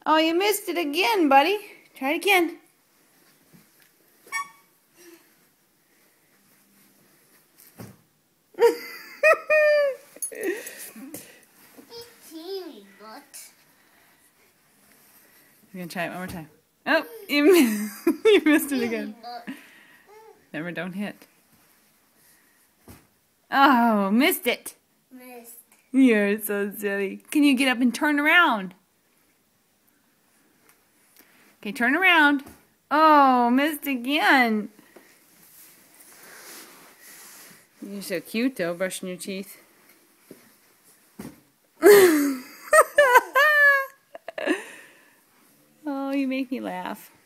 Oh, you missed it again, buddy. Try it again. We're going to try it one more time. Oh, you missed it again. Remember, don't hit. Oh, missed it. Missed. You're so silly. Can you get up and turn around? Okay, turn around. Oh, missed again. You're so cute, though, brushing your teeth. Oh, you make me laugh.